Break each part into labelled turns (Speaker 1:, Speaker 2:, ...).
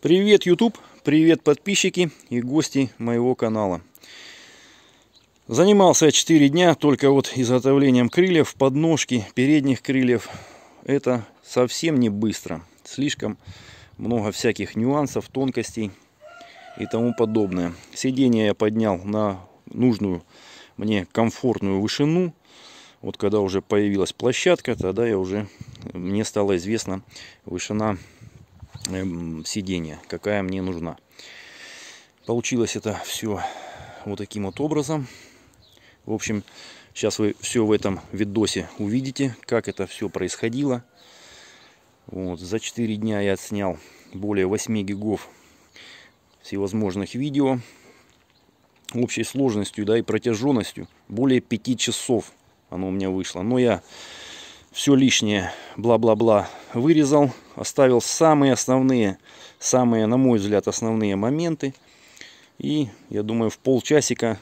Speaker 1: Привет, YouTube! Привет, подписчики и гости моего канала. Занимался я 4 дня только вот изготовлением крыльев, подножки, передних крыльев. Это совсем не быстро. Слишком много всяких нюансов, тонкостей и тому подобное. Сиденье я поднял на нужную мне комфортную вышину. Вот когда уже появилась площадка, тогда мне стало известна вышина сиденья, какая мне нужна. Получилось это все вот таким вот образом. В общем, сейчас вы все в этом видосе увидите, как это все происходило. Вот, за 4 дня я отснял более 8 гигов всевозможных видео. Общей сложностью, да, и протяженностью более 5 часов оно у меня вышло. Но я все лишнее бла-бла-бла вырезал, оставил самые основные, на мой взгляд, основные моменты. И я думаю, в полчасика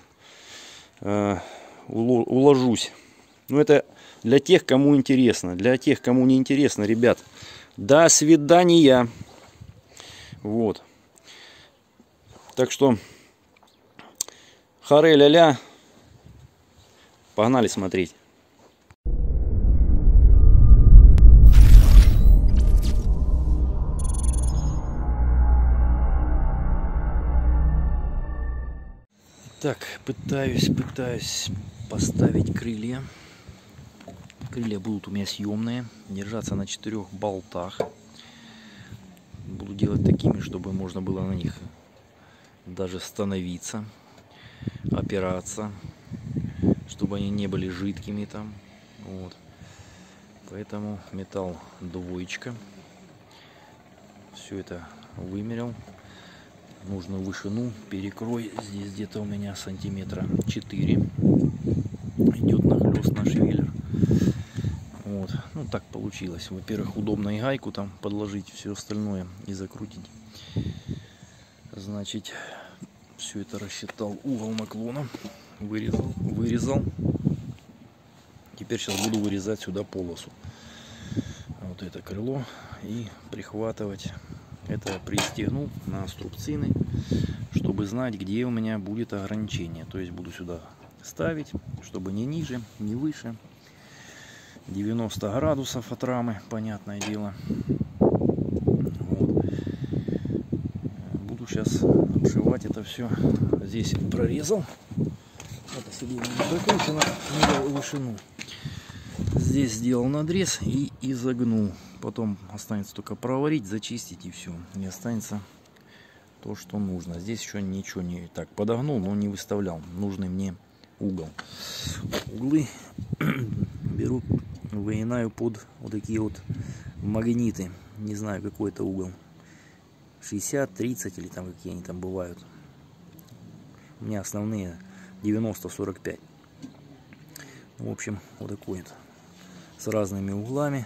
Speaker 1: уложусь. Но это для тех, кому интересно. Для тех, кому не интересно, ребят, до свидания. Вот. Так что харе-ля-ля. Погнали смотреть. Так, пытаюсь поставить крылья. Крылья будут у меня съемные, держаться на 4 болтах. Буду делать такими, чтобы можно было на них даже становиться, опираться, чтобы они не были жидкими там. Вот. Поэтому металл двоечка. Все это вымерил. Нужную вышину, перекрой. Здесь где-то у меня сантиметра 4 идет нахлест на швеллер. Вот. Ну так получилось. Во-первых, удобно и гайку там подложить, все остальное и закрутить. Значит, все это рассчитал, угол наклона вырезал. Теперь сейчас буду вырезать сюда полосу. Вот это крыло и прихватывать. Это пристегнул на струбцины, чтобы знать, где у меня будет ограничение. То есть буду сюда ставить, чтобы не ниже, не выше. 90 градусов от рамы, понятное дело. Вот. Буду сейчас обшивать это все. Здесь прорезал. Это сиденье не прикручено, не вышину. Здесь сделал надрез и изогнул. Потом останется только проварить, зачистить и все. И останется то, что нужно. Здесь еще ничего не так подогнул, но не выставлял нужный мне угол. Углы беру, выгинаю под вот такие вот магниты. Не знаю, какой это угол. 60, 30 или там какие они там бывают. У меня основные 90, 45. В общем, вот такой вот. С разными углами.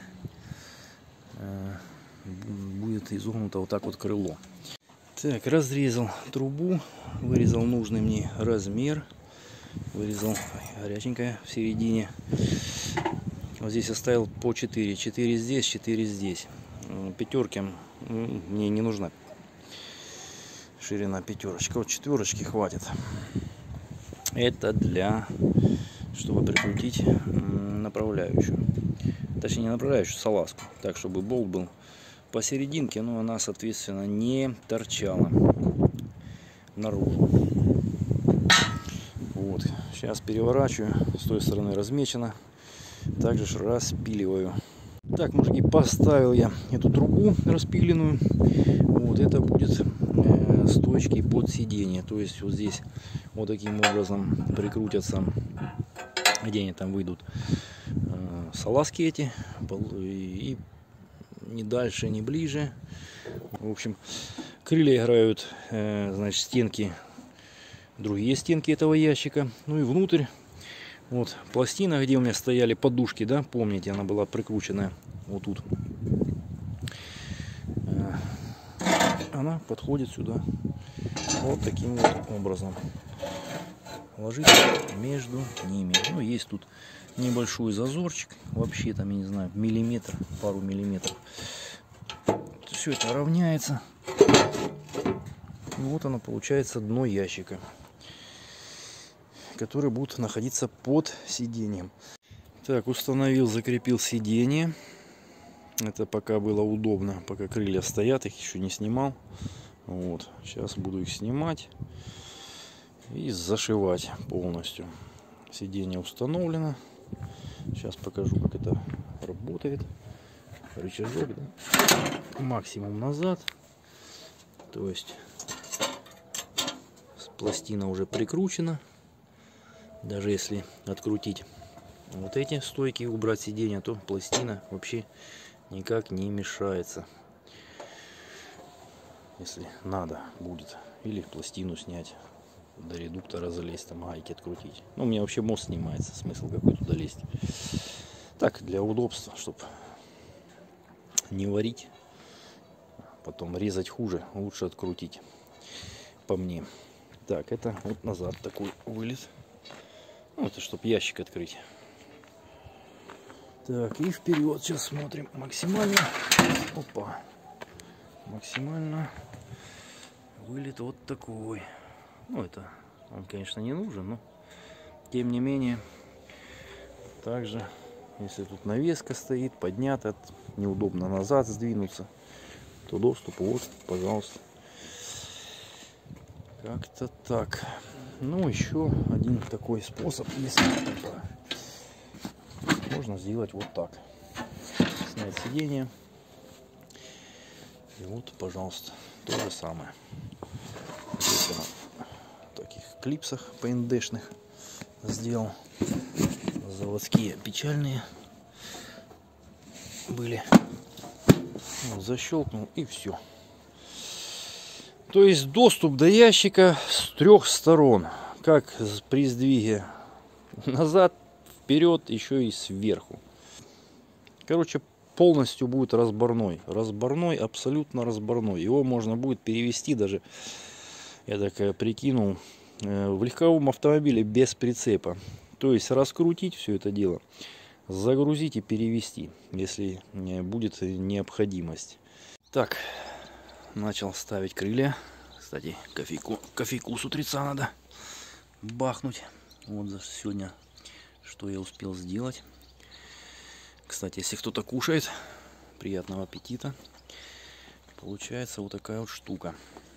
Speaker 1: Будет изогнуто вот так вот крыло. Так, разрезал трубу, вырезал нужный мне размер, вырезал горяченькое в середине. Вот здесь оставил по 4 здесь, 4 здесь. Пятерки мне не нужна ширина пятерочка, вот 4 хватит. Это для, чтобы прикрутить направляющую. Точнее, не направляющую, салазку. Так, чтобы болт был посерединке, но она, соответственно, не торчала наружу. Вот. Сейчас переворачиваю. С той стороны размечено. Также распиливаю. Так, мужики, поставил я эту трубу распиленную. Вот это будет стойки под сиденье. То есть вот здесь вот таким образом прикрутятся, где они там выйдут, салазки эти, и не дальше, не ближе. В общем, крылья играют, значит, стенки, другие стенки этого ящика. Ну и внутрь, вот пластина, где у меня стояли подушки, да, помните, она была прикручена вот тут. Она подходит сюда вот таким вот образом. Ложится между ними. Ну, есть тут небольшой зазорчик, вообще там, я не знаю, миллиметр, пару миллиметров. Все это равняется. Вот оно получается, дно ящика, который будет находиться под сиденьем. Так, установил, закрепил сиденье. Это пока было удобно, пока крылья стоят, их еще не снимал. Вот, сейчас буду их снимать и зашивать полностью. Сиденье установлено. Сейчас покажу, как это работает. Рычажок, да? Максимум назад. То есть пластина уже прикручена. Даже если открутить вот эти стойки и убрать сиденье, то пластина вообще никак не мешается. Если надо будет. Или пластину снять, до редуктора залезть, там гайки открутить. Ну, у меня вообще мост снимается, смысл какой туда лезть. Так, для удобства, чтобы не варить, потом резать хуже, лучше открутить, по мне. Так, это вот назад такой вылет. Ну, это чтобы ящик открыть. Так, и вперед сейчас смотрим максимально. Опа. Максимально вылет вот такой. Ну, это он, конечно, не нужен, но тем не менее. Также, если тут навеска стоит, поднята, неудобно назад сдвинуться, то доступ вот, пожалуйста. Как-то так. Ну, еще один такой способ, если можно сделать вот так. Снять сиденье. И вот, пожалуйста, то же самое. Здесь я в таких клипсах ПНДшных сделал. Заводские печальные были. Вот, защелкнул и все. То есть доступ до ящика с 3 сторон. Как при сдвиге назад, вперед, еще и сверху. Короче, полностью будет разборной. Разборной, абсолютно разборной. Его можно будет перевести даже, я так прикинул, в легковом автомобиле без прицепа. То есть раскрутить все это дело, загрузить и перевести, если будет необходимость. Так, начал ставить крылья. Кстати, кофейку с утреца надо бахнуть. Вот за сегодня, что я успел сделать. Кстати, если кто-то кушает, приятного аппетита. Получается вот такая вот штука.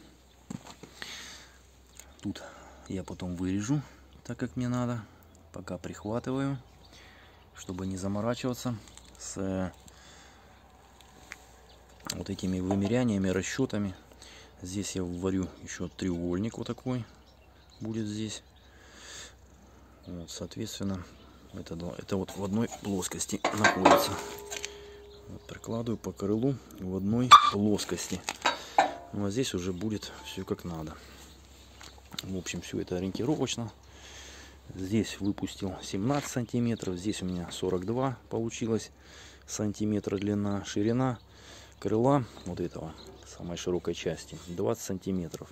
Speaker 1: Тут я потом вырежу, так как мне надо. Пока прихватываю, чтобы не заморачиваться с вот этими вымеряниями, расчетами. Здесь я вварю еще треугольник вот такой будет здесь. Вот, соответственно, это вот в одной плоскости находится. Вот, прикладываю по крылу в одной плоскости. Ну а здесь уже будет все как надо. В общем, все это ориентировочно. Здесь выпустил 17 сантиметров, здесь у меня 42 получилось сантиметра длина, ширина крыла вот этого самой широкой части 20 сантиметров.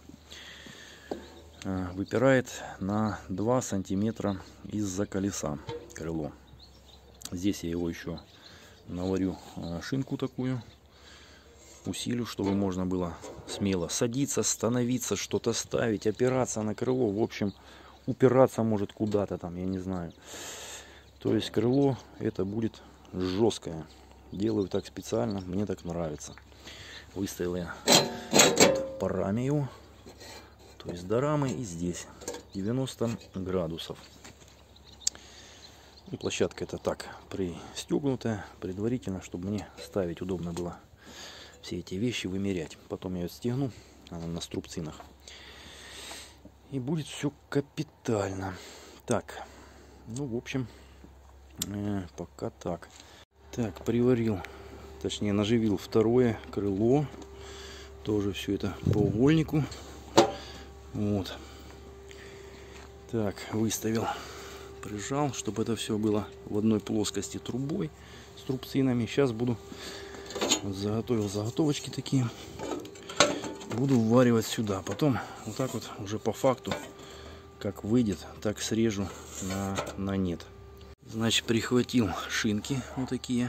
Speaker 1: Выпирает на 2 сантиметра из-за колеса крыло. Здесь я его еще наварю шинку такую, усилю, чтобы можно было смело садиться, становиться, что-то ставить, опираться на крыло. В общем, упираться может куда-то там, я не знаю. То есть крыло это будет жесткое. Делаю так специально, мне так нравится. Выставил я по раме его, то есть до рамы, и здесь 90 градусов. И площадка это так пристегнутая предварительно, чтобы мне ставить удобно было все эти вещи, вымерять. Потом я ее отстегну на струбцинах. И будет все капитально. Так, ну в общем, пока так. Так, приварил, точнее наживил второе крыло. Тоже все это по угольнику. Вот. Так, выставил, прижал, чтобы это все было в одной плоскости трубой с трубцинами. Сейчас буду, заготовил заготовочки такие. Буду вваривать сюда. Потом вот так вот уже по факту, как выйдет, так срежу на нет. Значит, прихватил шинки вот такие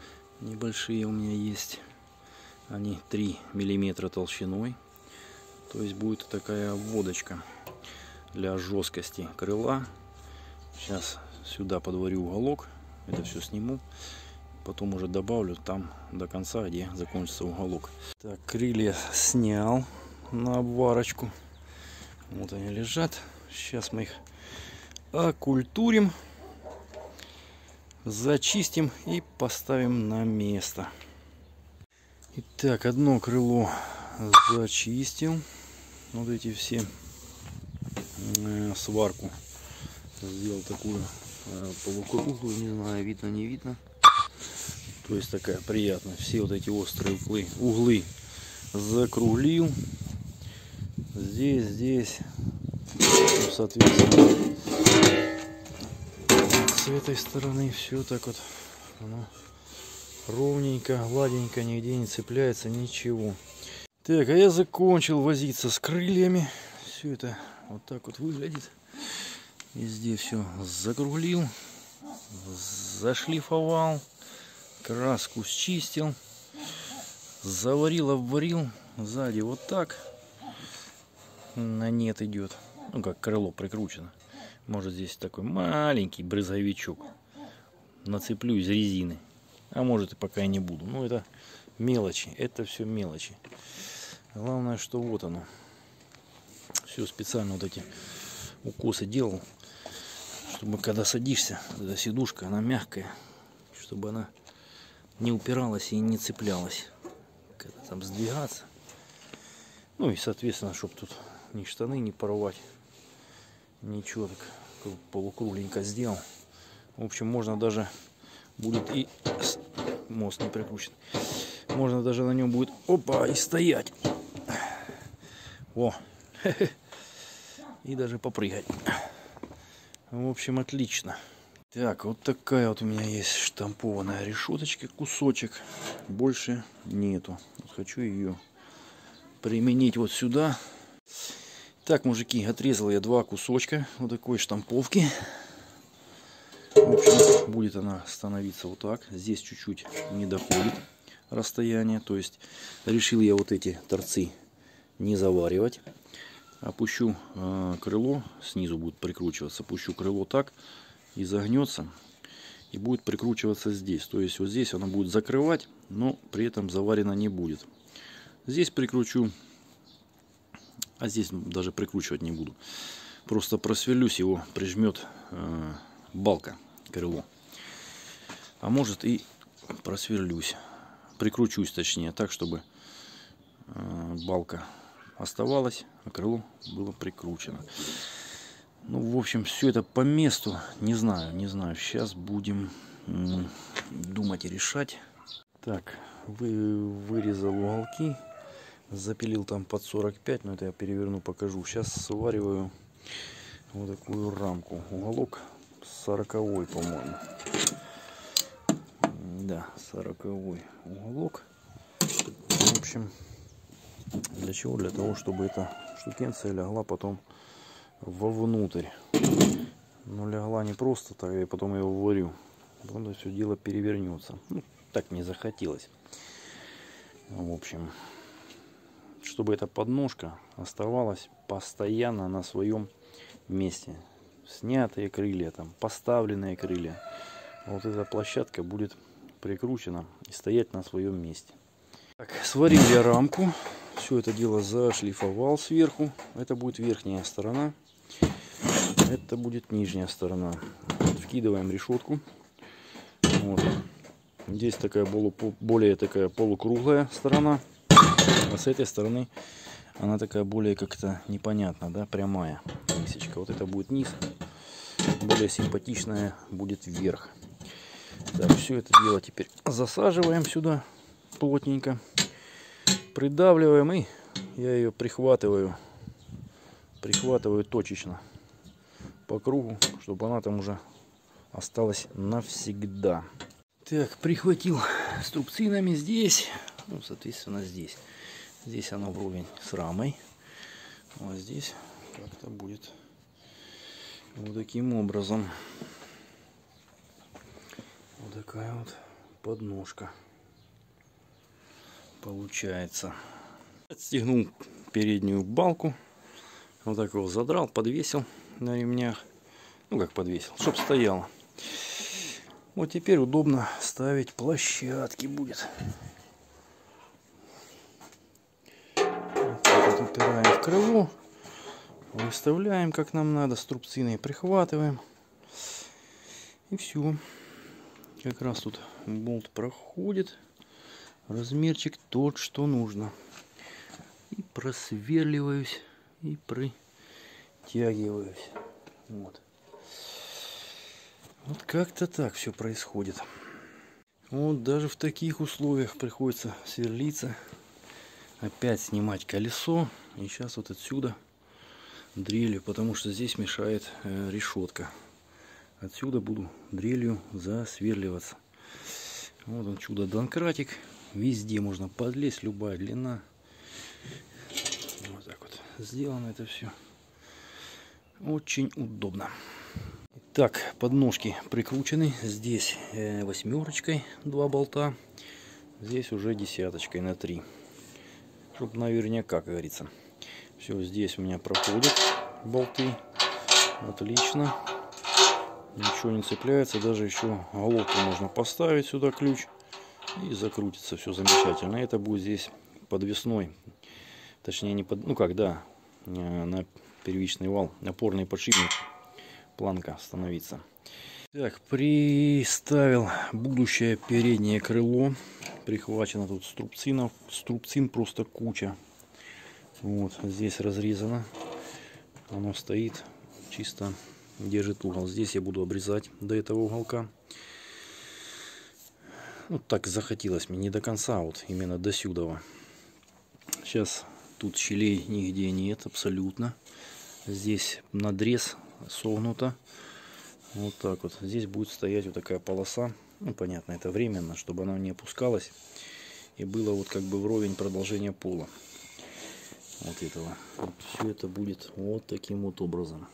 Speaker 1: небольшие у меня есть. Они 3 миллиметра толщиной. То есть будет такая обводочка для жесткости крыла. Сейчас сюда подварю уголок, это все сниму. Потом уже добавлю там до конца, где закончится уголок. Так, крылья снял на обварочку. Вот они лежат. Сейчас мы их окультурим, зачистим и поставим на место. Итак, одно крыло зачистил. Вот эти все сварку сделал такую полукруглую, не знаю, видно, не видно. То есть такая приятная. Все вот эти острые углы закруглил. Здесь, ну, соответственно, с этой стороны все так вот оно ровненько, гладенько, нигде не цепляется, ничего. Так, а я закончил возиться с крыльями. Все это вот так вот выглядит. Везде все закруглил, зашлифовал, краску счистил, заварил, обварил. Сзади вот так на нет идет. Ну, как крыло прикручено. Может, здесь такой маленький брызговичок. Нацеплю из резины. А может, и пока и не буду. Ну, это мелочи. Это все мелочи. Главное, что вот оно. Все специально вот эти укосы делал. Чтобы когда садишься, эта сидушка, она мягкая. Чтобы она не упиралась и не цеплялась. Когда там сдвигаться. Ну и, соответственно, чтобы тут ни штаны не порвать. Ничего, так полукругленько сделал. В общем, можно даже будет и мост не прикручен. Можно даже на нем будет, опа, и стоять. О, и даже попрыгать. В общем, отлично. Так, вот такая вот у меня есть штампованная решеточка, кусочек. Больше нету. Вот хочу ее применить вот сюда. Так, мужики, отрезал я 2 кусочка вот такой штамповки. В общем, будет она становиться вот так. Здесь чуть-чуть не доходит расстояние. То есть решил я вот эти торцы не заваривать. Опущу крыло, снизу будет прикручиваться. Опущу крыло так и загнется. И будет прикручиваться здесь. То есть вот здесь оно будет закрывать, но при этом заварено не будет. Здесь прикручу. А здесь даже прикручивать не буду. Просто просверлюсь, его прижмет балка, крыло. А может и просверлюсь. Прикручусь точнее, так, чтобы балка оставалась, а крыло было прикручено. Ну, в общем, все это по месту. Не знаю. Сейчас будем думать и решать. Так, вырезал уголки. Запилил там под 45, но это я переверну, покажу. Сейчас свариваю вот такую рамку. Уголок 40-й, по-моему. Да, 40-й уголок. В общем, для чего? Для того, чтобы эта штукенция легла потом вовнутрь. Но легла не просто так, я потом ее варю. Потом это все дело перевернется. Ну, так не захотелось. В общем, чтобы эта подножка оставалась постоянно на своем месте. Снятые крылья, там, поставленные крылья. Вот эта площадка будет прикручена и стоять на своем месте. Так, сварил я рамку. Все это дело зашлифовал сверху. Это будет верхняя сторона. Это будет нижняя сторона. Вкидываем решетку. Вот. Здесь такая более такая полукруглая сторона. А с этой стороны она такая более как-то непонятно, да, прямая мисочка. Вот это будет низ, более симпатичная будет вверх. Так, все это дело теперь засаживаем сюда плотненько, придавливаем, и я ее прихватываю точечно по кругу, чтобы она там уже осталась навсегда. Так, прихватил струбцинами здесь, ну, соответственно, здесь. Здесь оно вровень с рамой. А здесь как-то будет вот таким образом. Вот такая вот подножка получается. Отстегнул переднюю балку. Вот так его задрал, подвесил на ремнях. Ну как подвесил, чтоб стояло. Вот теперь удобно ставить площадки будет. Вот так вот упираем в крыло. Выставляем как нам надо, струбцины прихватываем. И все. Как раз тут болт проходит. Размерчик тот, что нужно. И просверливаюсь. И притягиваюсь. Вот. Вот как-то так все происходит. Вот даже в таких условиях приходится сверлиться. Опять снимать колесо. И сейчас вот отсюда дрелью, потому что здесь мешает решетка. Отсюда буду дрелью засверливаться. Вот он, чудо-донкратик. Везде можно подлезть, любая длина. Вот так вот сделано это все. Очень удобно. Так, подножки прикручены. Здесь восьмерочкой 2 болта. Здесь уже десяточкой на 3. Чтобы наверняка, как говорится. Все, здесь у меня проходят болты. Отлично. Ничего не цепляется. Даже еще головку можно поставить сюда, ключ. И закрутится все замечательно. Это будет здесь подвесной. Точнее, не под... Ну как, да. На первичный вал. Опорный подшипник. Планка становится. Так, приставил будущее переднее крыло. Прихвачено тут струбцинов. Струбцин просто куча. Вот, здесь разрезано. Оно стоит, чисто держит угол. Здесь я буду обрезать до этого уголка. Вот так захотелось мне, не до конца, вот именно до сюда. Сейчас тут щелей нигде нет, абсолютно. Здесь надрез согнуто. Вот так вот. Здесь будет стоять вот такая полоса. Ну, понятно, это временно, чтобы она не опускалась. И было вот как бы вровень продолжения пола. Вот этого. Вот все это будет вот таким вот образом.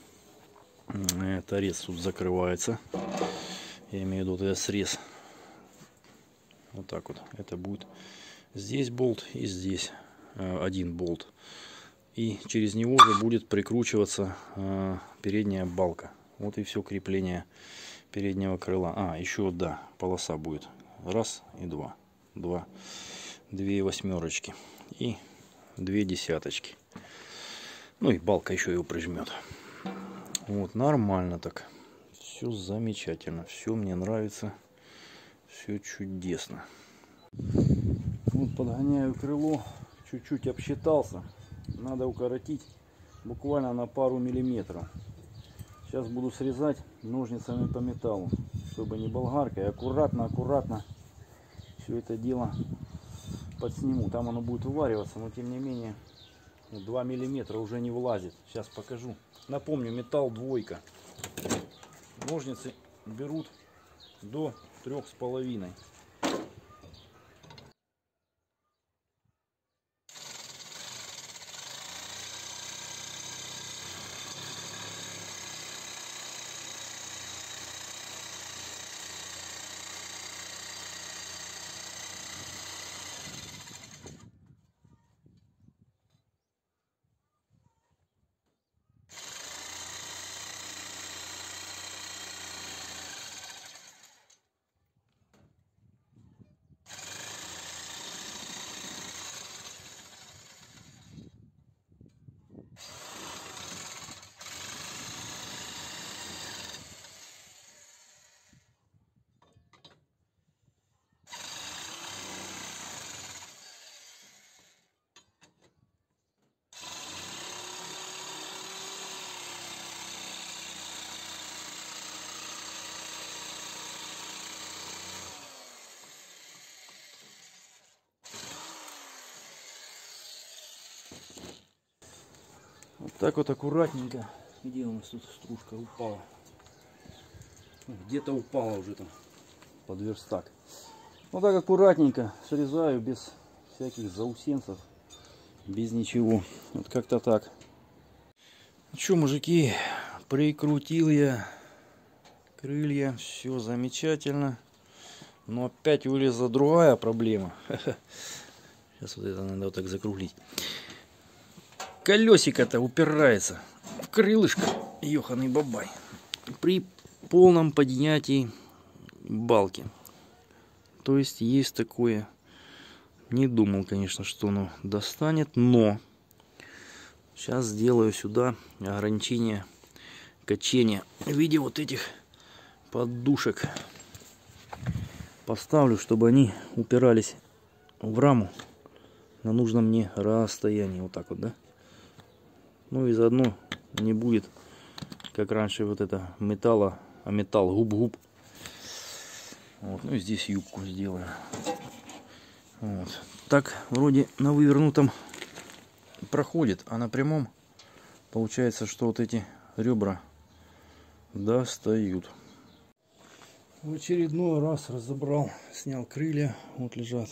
Speaker 1: Торец тут закрывается. Я имею в виду вот этот срез. Вот так вот. Это будет здесь болт и здесь один болт. И через него же будет прикручиваться передняя балка. Вот и все крепление переднего крыла. А, еще, да, полоса будет. Раз и два. Две восьмерочки. И 2 десяточки. Ну и балка еще его прижмет. Вот, нормально так. Все замечательно. Все мне нравится. Все чудесно. Вот подгоняю крыло. Чуть-чуть обсчитался. Надо укоротить буквально на пару миллиметров. Сейчас буду срезать ножницами по металлу, чтобы не болгаркой. Аккуратно все это дело подсниму. Там оно будет увариваться, но тем не менее 2 миллиметра уже не влазит. Сейчас покажу. Напомню, металл двойка. Ножницы берут до 3,5. Вот так вот аккуратненько. Где у нас тут стружка упала? Где-то упала уже там под верстак. Вот так аккуратненько срезаю, без всяких заусенцев, без ничего. Вот как-то так. Ну что, мужики, прикрутил я крылья, все замечательно. Но опять вылезла другая проблема. Сейчас вот это надо вот так закруглить. колесико-то упирается в крылышко, ёханый бабай, при полном поднятии балки. То есть есть такое. Не думал, конечно, что оно достанет, но сейчас сделаю сюда ограничение качения в виде вот этих подушек. Поставлю, чтобы они упирались в раму на нужном мне расстоянии. Вот так вот, да? Ну и заодно не будет, как раньше, вот это металла, а металл губ-губ. Вот, ну и здесь юбку сделаю. Вот. Так вроде на вывернутом проходит, а на прямом получается, что вот эти ребра достают. В очередной раз разобрал, снял крылья, вот лежат.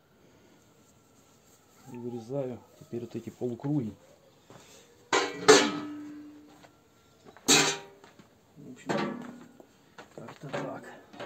Speaker 1: И вырезаю теперь вот эти полукруги. В общем, как-то так.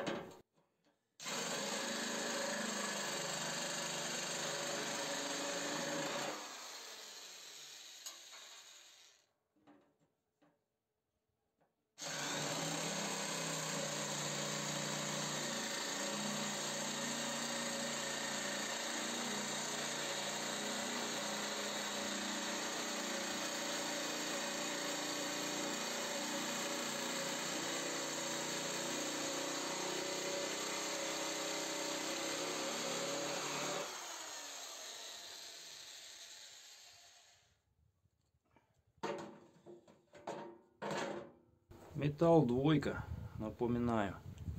Speaker 1: Металл двойка, напоминаю.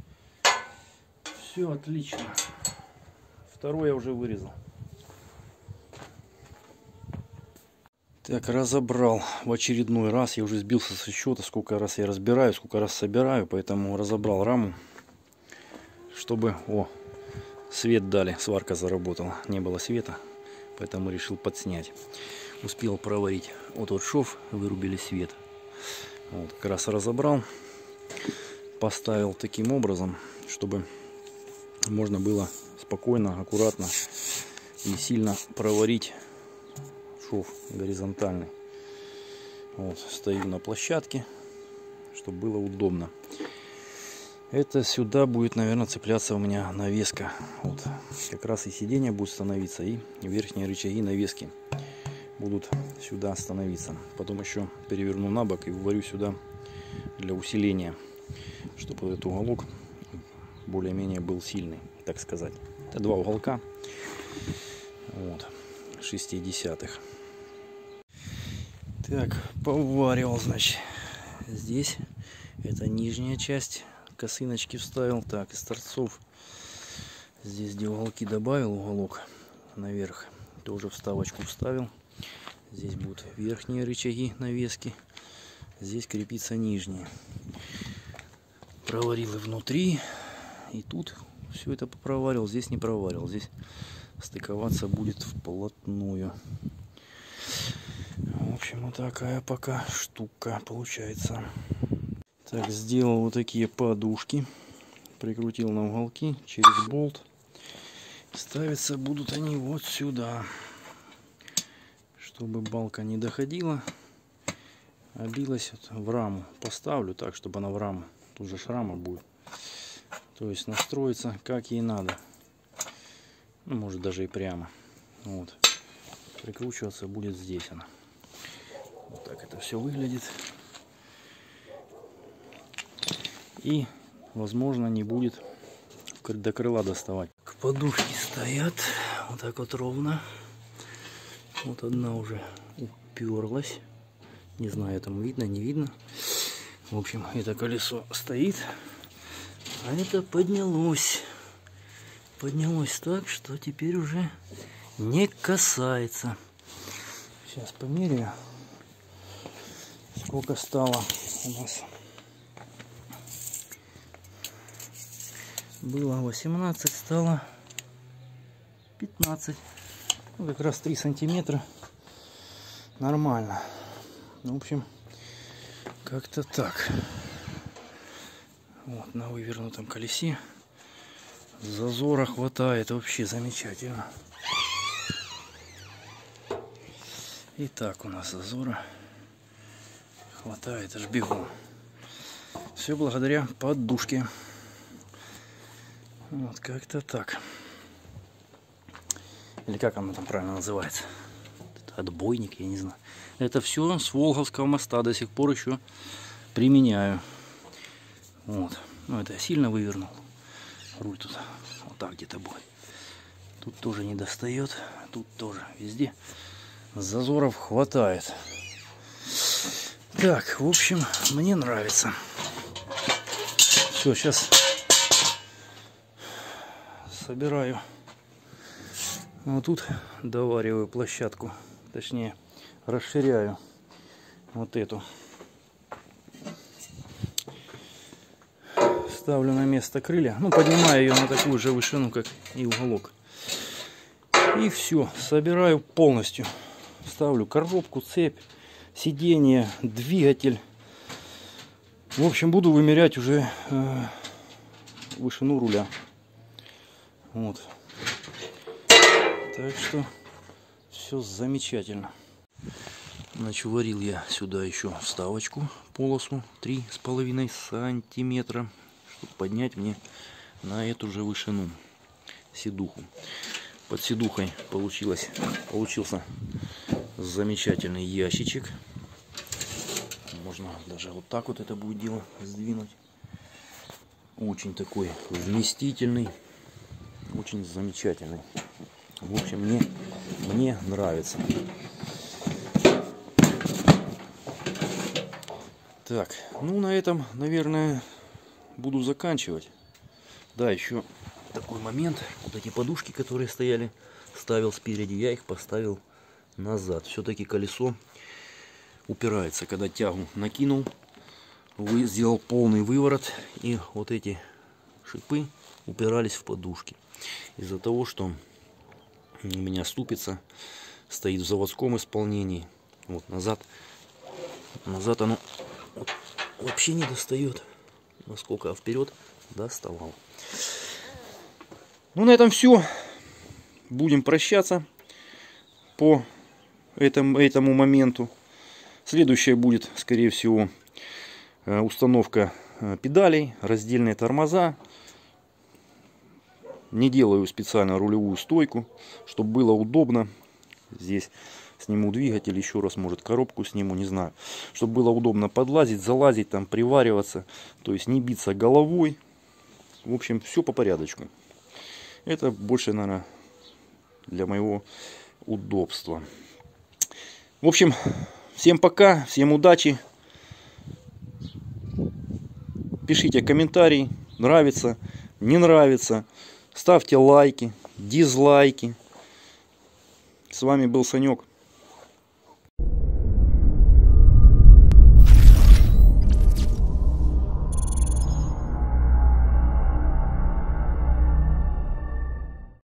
Speaker 1: Все отлично. Второй я уже вырезал. Так, разобрал в очередной раз. Я уже сбился со счета, сколько раз я разбираю, сколько раз собираю. Поэтому разобрал раму, чтобы... О, свет дали, сварка заработала. Не было света, поэтому решил подснять. Успел проварить вот тот шов, вырубили свет. Вот, как раз разобрал, поставил таким образом, чтобы можно было спокойно, аккуратно и сильно проварить шов горизонтальный. Вот, стою на площадке, чтобы было удобно. Это сюда будет, наверное, цепляться у меня навеска. Вот, как раз и сиденье будет становиться, и верхние рычаги навески будут сюда становиться. Потом еще переверну на бок и вварю сюда для усиления, чтобы этот уголок более-менее был сильный, так сказать. Это два уголка, вот, 0,6. Так, поваривал, значит, здесь это нижняя часть, косыночки вставил. Так, из торцов здесь, где уголки, добавил уголок наверх, тоже вставочку вставил. Здесь будут верхние рычаги навески, здесь крепится нижние. Проварил и внутри, и тут все это проварил, здесь не проварил, здесь стыковаться будет вплотную. В общем, вот такая пока штука получается. Так, сделал вот такие подушки, прикрутил на уголки через болт. Ставиться будут они вот сюда, чтобы балка не доходила, а билась вот в раму. Поставлю так, чтобы она в раму. Тут же рама будет. То есть настроится как ей надо. Ну, может даже и прямо. Вот. Прикручиваться будет здесь она. Вот так это все выглядит. И, возможно, не будет до крыла доставать. Подушки стоят вот так вот ровно. Вот одна уже уперлась. Не знаю, там видно, не видно. В общем, это колесо стоит. А это поднялось. Поднялось так, что теперь уже не касается. Сейчас померяю, сколько стало у нас. Было 18, стало 15. Ну, как раз 3 сантиметра. Нормально. В общем, как-то так. Вот, на вывернутом колесе зазора хватает. Вообще замечательно. И так у нас зазора хватает аж бегом. Все благодаря подушке. Вот как-то так. Или как оно там правильно называется? Отбойник, я не знаю. Это все с Волговского моста, до сих пор еще применяю. Вот. Ну, это я сильно вывернул. Руль тут вот так где-то будет. Тут тоже не достает. Тут тоже. Везде зазоров хватает. Так, в общем, мне нравится. Все, сейчас собираю. Вот тут довариваю площадку. Точнее, расширяю вот эту. Ставлю на место крылья. Ну, поднимаю ее на такую же вышину, как и уголок. И все, собираю полностью. Ставлю коробку, цепь, сиденье, двигатель. В общем, буду вымерять уже вышину руля. Вот. Так что все замечательно. Значит, варил я сюда еще вставочку, полосу 3,5 сантиметра, чтобы поднять мне на эту же вышину седуху. Под седухой получился замечательный ящичек. Можно даже вот так вот это будет дело сдвинуть. Очень такой вместительный, очень замечательный. В общем, мне нравится. Так, ну на этом, наверное, буду заканчивать. Да, еще такой момент. Вот эти подушки, которые стояли, ставил спереди, я их поставил назад. Все-таки колесо упирается. Когда тягу накинул, сделал полный выворот, и вот эти шипы упирались в подушки. Из-за того, что у меня ступица стоит в заводском исполнении. Вот назад оно вообще не достает, насколько, а вперед доставал. Ну, на этом все. Будем прощаться по этому моменту. Следующее будет, скорее всего, установка педалей, раздельные тормоза. Не делаю специально рулевую стойку, чтобы было удобно. Здесь сниму двигатель, еще раз, может, коробку сниму, не знаю. Чтобы было удобно подлазить, залазить, там, привариваться. То есть не биться головой. В общем, все по порядочку. Это больше, наверное, для моего удобства. В общем, всем пока, всем удачи. Пишите комментарии, нравится, не нравится. Ставьте лайки, дизлайки. С вами был Санек.